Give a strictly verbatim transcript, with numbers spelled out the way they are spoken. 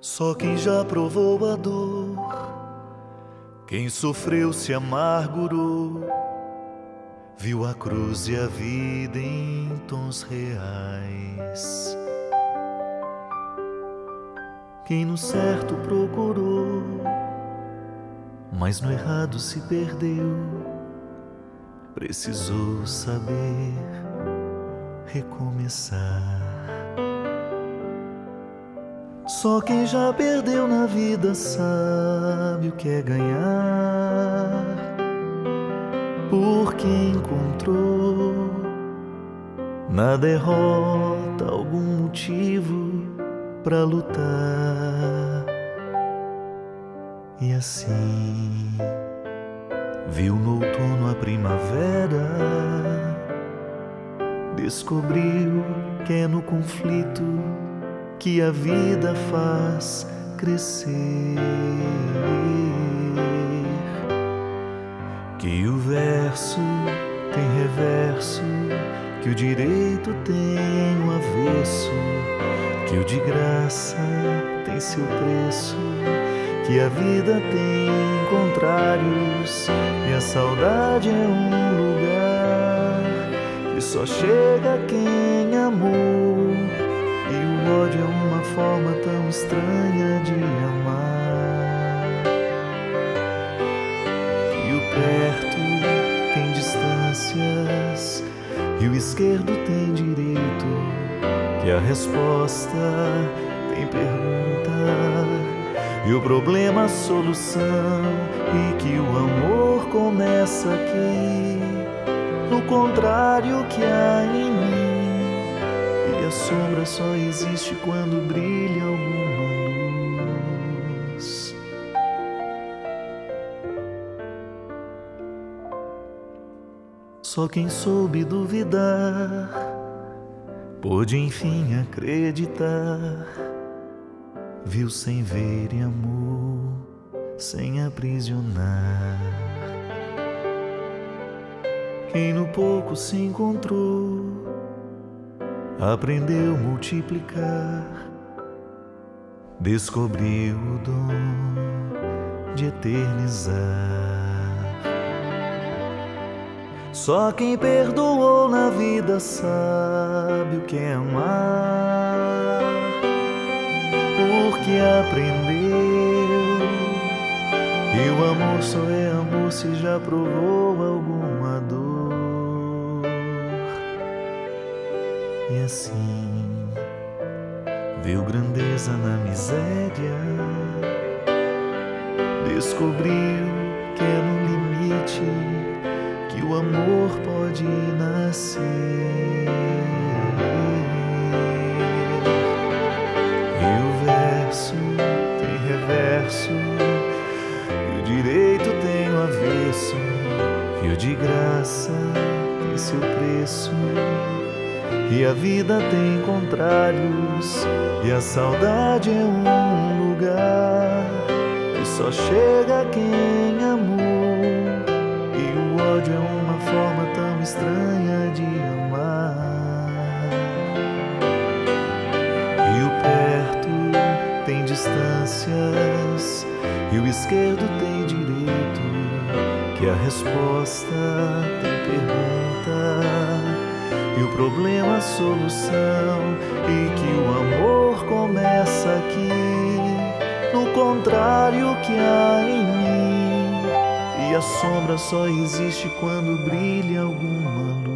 Só quem já provou a dor, quem sofreu se amargurou, viu a cruz e a vida em tons reais. Quem no certo procurou, mas no errado se perdeu, precisou saber recomeçar. Só quem já perdeu na vida sabe o que é ganhar, porque encontrou na derrota algum motivo pra lutar. E assim viu no outono a primavera, descobriu que é no conflito que a vida faz crescer, que o verso tem reverso, que o direito tem o avesso, que o de graça tem seu preço, que a vida tem contrários, e a saudade é um lugar que só chega quem amou, e o ódio é uma forma tão estranha de amar. E o perto tem distâncias, e o esquerdo tem direito, que a resposta tem pergunta, e o problema a solução, e que o amor começa aqui, no contrário que há em mim. E a sombra só existe quando brilha alguma luz. Só quem soube duvidar pôde enfim acreditar, viu sem ver e amor sem aprisionar. Quem no pouco se encontrou aprendeu a multiplicar, descobriu o dom de eternizar. Só quem perdoou na vida sabe o que é amar, porque aprendeu que o amor só é amor se já provou alguma dor. E assim viu grandeza na miséria, descobriu que é no limite que o amor pode nascer. E o verso tem reverso, e o direito tem o avesso, e o de graça tem seu preço, e a vida tem contrários, e a saudade é um lugar que só chega quem amou, e o ódio é uma forma tão estranha de amar. E o perto tem distâncias, e o esquerdo tem direito, que a resposta tem pergunta, e o problema a solução, e que o amor começa aqui, no contrário que há em mim. E a sombra só existe quando brilha alguma luz.